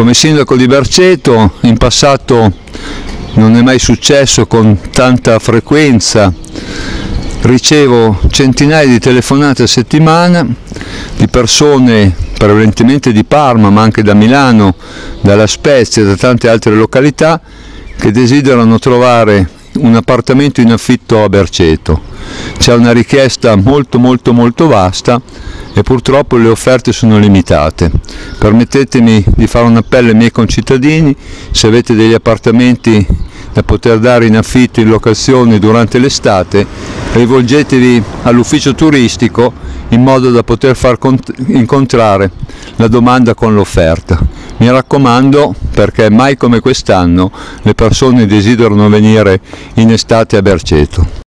Come sindaco di Berceto in passato non è mai successo con tanta frequenza, ricevo centinaia di telefonate a settimana di persone prevalentemente di Parma, ma anche da Milano, dalla Spezia e da tante altre località, che desiderano trovare un appartamento in affitto a Berceto. C'è una richiesta molto vasta e purtroppo le offerte sono limitate. Permettetemi di fare un appello ai miei concittadini: se avete degli appartamenti da poter dare in affitto, in locazione durante l'estate, rivolgetevi all'ufficio turistico in modo da poter far incontrare la domanda con l'offerta. Mi raccomando, perché mai come quest'anno le persone desiderano venire in estate a Berceto.